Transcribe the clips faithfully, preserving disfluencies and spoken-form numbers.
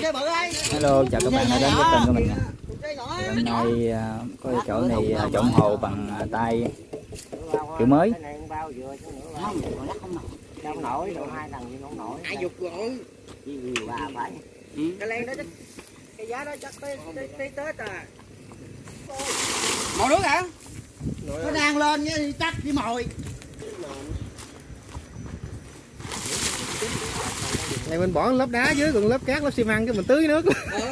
Hello, chào các bạn đã đến với kênh của mình nha. Hôm nay có chỗ này trộn hồ bằng tay kiểu mới. Không nổi, độ hai lần gì không nổi. Ai dục rồi. Gì bà phải. Cái len đó chắc cái giá đó chắc tới tới tới Tết à. Mồi nước hả? Nó đang lên với chắc với mồi. Này mình bỏ lớp đá dưới còn lớp cát lớp xi măng cái mình tưới nước.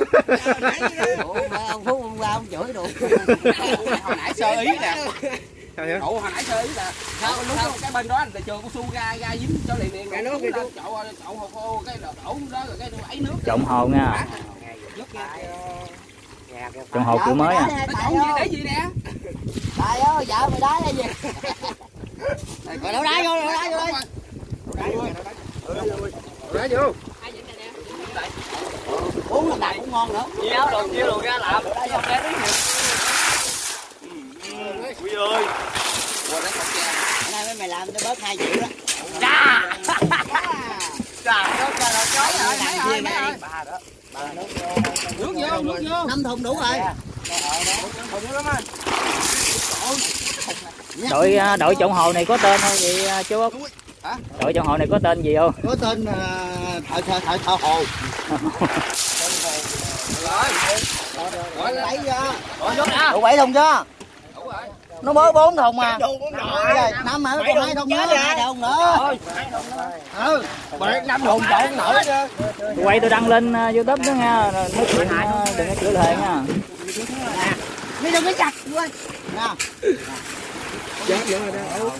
Ông Phú hôm qua ông chửi đồ. Hồi nãy sơ ý nè. Ủa hồi nãy sơ ý là sao lúc đó cái bên đó anh trường cao su ra ra dính cho liền liền. Cái nước cái chậu chậu hồ khô cái đổ đó rồi cái ấy nước. Trộn hồ nha. Trộn hồ kiểu mới à. Nó trộn gì để gì nè? Trời ơi, vợ mày đá cái gì? Rồi đổ đá vô, đổ đá vô đi. Đá vô. Uống lần này cũng ngon nữa. Chiếu đồ chiếu đồ ra làm. Ui ơi. Qua lấy cọc tre. Hôm nay mày làm cho bớt hai triệu đó. Chà. Chà, nó chà nó chói rồi. Làm gì mày? Nước vô, nước vô. năm thùng đủ rồi. Thùng lắm anh. Đội đội trộn hồ này có tên không vậy chú Út? Hả? Đội trộn hồ này có tên gì không? Có tên thợ thợ thợ thợ hồ. Rồi. Lấy ra. Đủ đủ bảy thùng chưa? Đủ rồi. Nó mới bốn thùng mà. Năm mà còn hai thùng nữa, hai thùng nữa. Ừ. Bạn năm thùng trộn nổi chứ. Quay tôi đăng lên YouTube đó nha, nói chuyện đừng có chửi thề nha. Đi đừng có chặt quên. Nào. Dạ dạ rồi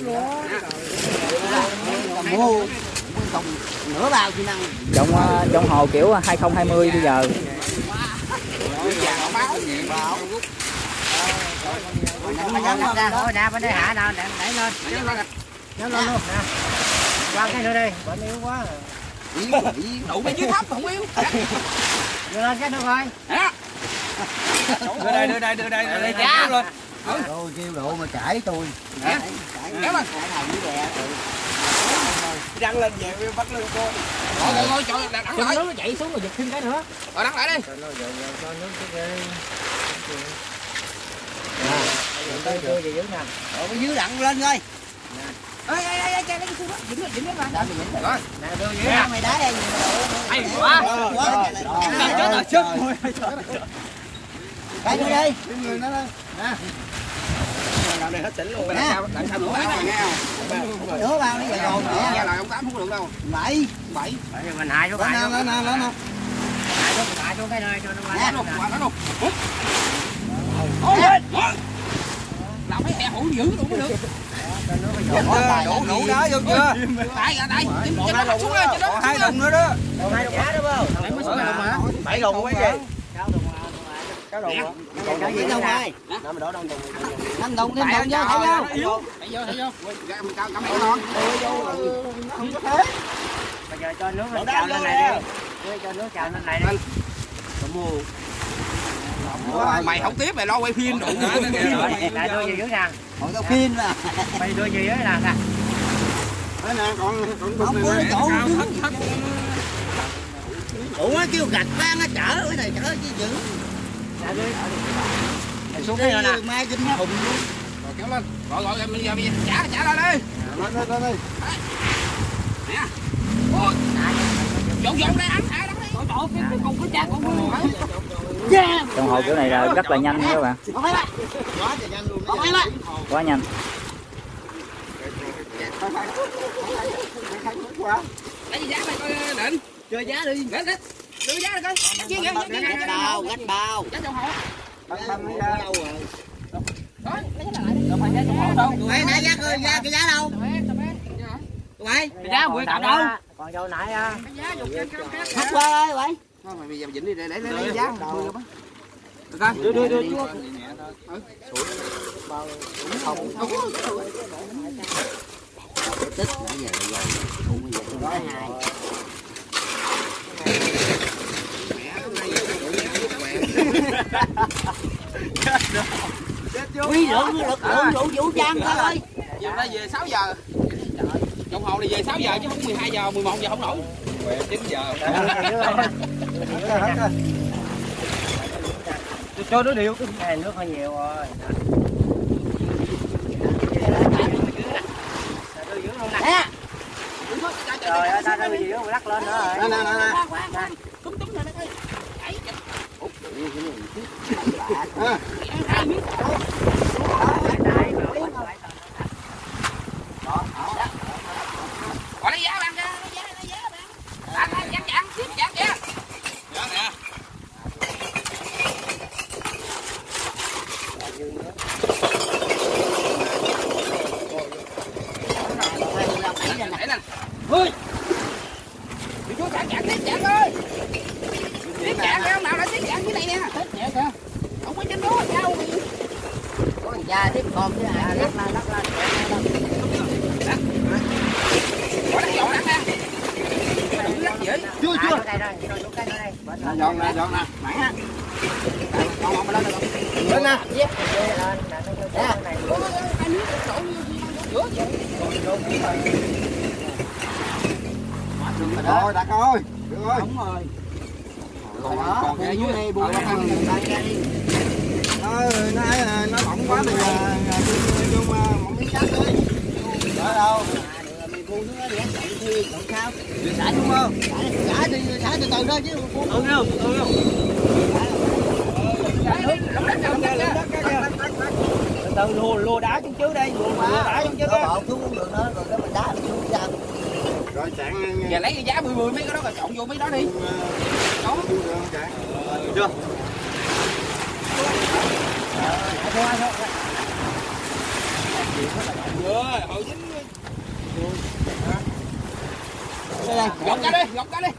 đó. Mua thùng nửa bao xi măng. Trộn trộn hồ kiểu hai không hai không bây giờ. Ra thôi nè, bên đây hạ nào để đẩy lên. Kéo lên luôn nè. Qua cái nữa đi, bệnh yếu quá. Đủ bên dưới thấp không yếu. Đưa lên cái nữa rồi. Đưa đây, đưa đây, đưa đây, đưa đây, kéo lên. Rồi kêu độ mà chảy tôi. Kéo lên. Đăng lên về bắt lên cô. Rồi rồi trời đăng lại. Nó chạy xuống rồi giật thêm cái nữa. Rồi đăng lại đi. Tới đưa về dưới nè. Rồi cái dưới đặng lên coi. Ê ê ê chạy lấy cái xuống đó, dính lên, dính lên mà. Rồi. Nè đưa dưới nè, mày đá đây. Hay quá. Chết rồi, chết rồi. Cái nữa đi. Người nó lên. Nè. Làm này hết chỉnh luôn. Nè. Làm sao nữa bao nghe không? Nửa bao nó giờ rồi nè. Nghe là ông tám không được đâu. bảy. bảy. Mình hai số hai. Nó nó nó nó. Hai số hai số cái nơi cho nó qua. Nó luôn, nó luôn. Ôi. Làm mấy hẹ hủ dữ đủ mới được. Đủ đủ đá vô chưa? Tại à tại, cho nó bắt xuống lên, cho nó Còn hai đồng nữa đó. Còn hai đồng đá đúng không? Tại mới xuống hai đồng mà. bảy đồng mấy gì? Sáu đồng. Sáu đồng. Cái gì đâu ai? Năm đồng đồng. Năm đồng thêm đồng vô thấy vô. Thấy vô thấy vô. Ra mình cao cắm eo non. Không có thế. Bây giờ cho nước lên trào lên này đi. Cho nước trào lên này đi. Mày không tiếp mày lo quay phim đủ nữa. Lại đưa về dưới nè. Còn tao phim mà. Mày đưa về dưới nè nè. Đây nè còn còn không có chỗ đủ á kêu gạch vang á chở cái này chở chứ dữ. Xuống cái nè. Mai kinh thùng luôn. Rồi kéo lên. Gọi gọi bây giờ bây giờ trả trả lên đi. lên lên lên đi. Nè. Ôi. Dọn dọn đây anh thả đó đi. Trời ơi cái cùng cái cha con luôn hả? Trộn hồ kiểu này là rất là nhanh nha các bạn. Quá trời nhanh luôn. Quá nhanh. Lấy giá này coi định. Chơi giá đi. Để để. Đưa giá này coi. Chiên vậy. Gạch bao, gạch bao. Giá trộn hồ. Đâu rồi? Đó, lấy giá lại đi. Đâu phải giá trộn hồ đâu. Mày nãy giá coi giá cái giá đâu? Mày Giá mười tạo đâu? Còn đâu nãy à? Cái giá dục trên cam cát. Hắt qua ơi vậy. Thôi mày bây giờ dĩnh đi để để lấy giá mười luôn á. Được coi. Đưa đưa đưa chúa. Tích nãy giờ rồi. Cũng bây giờ tôi nói hai. Quy lượng lực lượng đủ vũ trang thôi ơi. Giờ ra về sáu giờ. Đồng hồ này về sáu giờ chứ không mười hai giờ, mười một giờ không nổi. chín giờ. cho nó đều cái này nước hơi nhiều rồi. Nè. Rồi ơi, ta đi dưới lắc lên nữa rồi. Nè nè nè. Túm túm nè nó ơi. Đấy. Ủa, Gọi lấy giá bạn ra, lấy giá, lấy giá bạn. Bạn ơi, dán dán, xếp dán dán. Dán nè. Ôi. Đi xuống chặn chặn tiếp chặn ơi. Tiếp chặn không nào đã tiếp chặn dưới này nè. Tiếp chặn kìa. Không có trên đó sao đi. Có thằng cha tiếp con chứ à, lắc lên lắc lên. Có đánh dọn lắc nè. Lắc dữ. Chưa chưa. Đây rồi, rồi xuống cái đây. Dọn nè, dọn nè. Mày ha. Dọn lên lên lên. Lên nè. Lên lên. Nè. Ôi, hai nước đổ giữa vậy. Rồi đặt ơi, được rồi. Đúng rồi. Còn còn cái dưới đây buông ra đi. Nó nó nó lỏng quá thì vô mà một miếng cát đi. Ở đâu? Mình buông nó để chạy thi còn sao? Xả đúng không? Xả đi xả từ từ thôi chứ. Ừ không, ừ không. Từ lùa lùa đá xuống trước đây, lùa lùa đá xuống trước á. Xuống cũng được nữa, rồi cái mình đá xuống ra. Rồi chặn. Giờ lấy cái giá mười mười mấy cái đó rồi trộn vô mấy đó đi. Đó. Chưa? Rồi, hồi dính. Đây, gọt ra đi, gọt ra đi.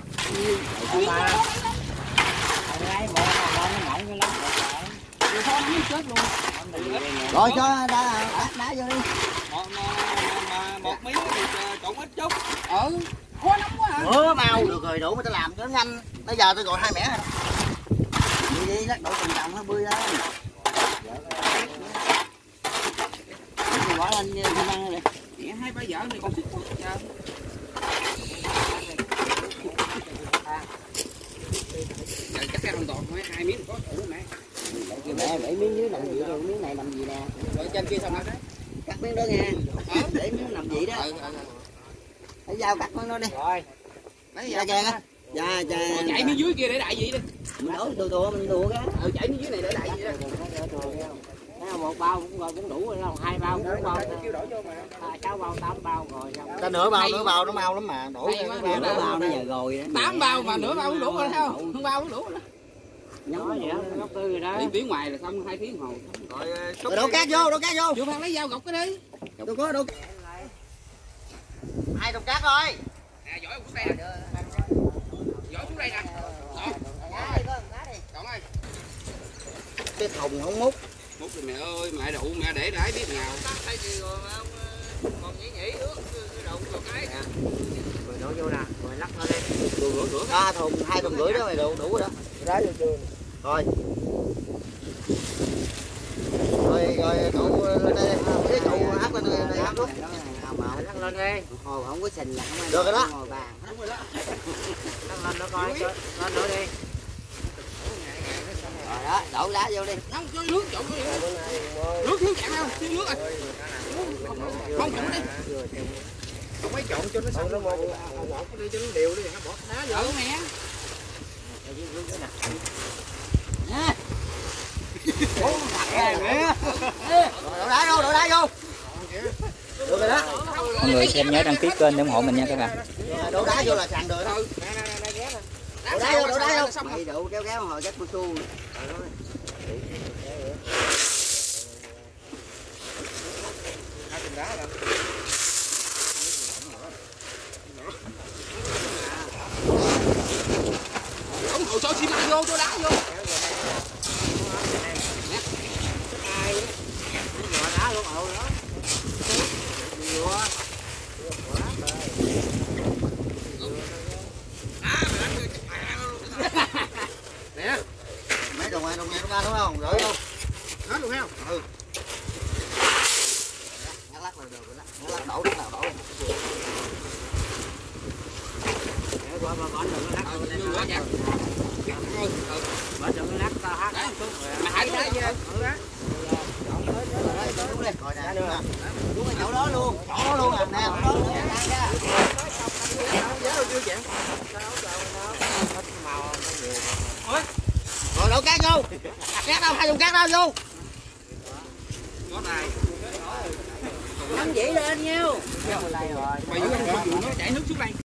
Rồi cho đá đá vô đi. Một, một miếng thì trộn ít chút. Ừ, khó nóng quá hả? Bữa mau được rồi đủ mà tao làm cho nhanh. Bây giờ tôi gọi hai mẻ rồi. Đi đi lát đổ từng đồng hơi bươi đó. Bỏ lên như ăn đi. Mẹ hai ba vợ này còn thích quá trời. Giờ chắc cái không còn thôi, hai miếng có đủ mẹ. Mẹ để miếng dưới làm gì rồi, miếng này làm gì nè. Rồi trên kia xong rồi đấy. Cắt miếng đó nha. Để miếng làm gì đó. Lấy dao cắt miếng đó đi. Rồi. Lấy dao chàng á. Dạ dạ. Chạy miếng dưới kia để đại gì đi. Mình đổ từ từ mình đùa cái. Ừ, chạy miếng dưới này để đại gì đó. Một bao cũng rồi cũng đủ rồi đâu, hai bao bốn bao. Sáu bao tám bao rồi. Ta nửa bao nửa bao nó mau lắm mà, đổ nửa bao nó giờ rồi đó. tám bao mà nửa bao cũng đủ rồi sao? Không bao cũng đủ rồi. Nhỏ vậy đó, góc tư rồi đó. Đi tiếng ngoài là xong hai tiếng hồ. Rồi đổ cát vô, đổ cát vô. Chưa Phan lấy dao gọt cái đi. Đâu có đâu. Hai thùng cát thôi. Nè, giỏi xuống đây nè. Giỏi xuống đây nè. Đó. Chọn ơi. Cái thùng không múc. Múc rồi mẹ ơi, mẹ đậu mẹ để đãi biết nào. Còn nhỉ nhỉ ướt cái đậu một cái nè. Rồi đổ vô nè, rồi lắc lên đi. Rửa rửa rửa. Ba thùng, hai thùng rưỡi đó mày đủ đủ rồi đó. Đá vô chưa? Rồi. Rồi rồi cậu lên đây, cái cậu hắt lên đây đây hắt luôn. Lắc lên đi. Hồi không có sình là không ai. Được rồi đó. Ngồi bàn. Đúng rồi đó. Lắc lên nó coi, lên nữa đi. Rồi đó, đổ đá vô đi. Không, cho nước trộn vô. Nước nước chạm không? Thiếu nước rồi. Không trộn đi. Không mấy trộn cho nó xong nó một một đi cho nó đều đi, bỏ đá vô. Ừ mẹ. Nè. Ủa, thật mẹ. Đổ đá vô, đổ đá vô. Được rồi đó. Mọi người xem nhớ đăng ký kênh để ủng hộ mình nha các bạn. Đổ đá vô là sàn rồi đó. Đổ đá vô, đổ đá vô. Mày đậu kéo kéo hồi chắc cô su. Ổng hồ cho xi măng vô, cho đá vô. Đá luôn ồ đó. Nè. Mấy đồng này, đồng này, đồng ra đúng không? Rồi không? Hết luôn không? Ừ. Nhắc lắc là được rồi đó. Nhắc lắc đổ lúc nào đổ. Để qua qua con đừng có lắc. Ừ, quá chặt. Bỏ cho cái lát tao hát xuống rồi. Mày hãy xuống đây. Đúng đi. Rồi nè. Đúng ở chỗ đó luôn. Chỗ đó luôn à. Nè, chỗ đó luôn nha. Rồi đổ cát vô. Cát đâu, hai thùng cát đâu vô. Có này. Nắm dĩ lên nhau. Mày vô nó chảy nước xuống đây.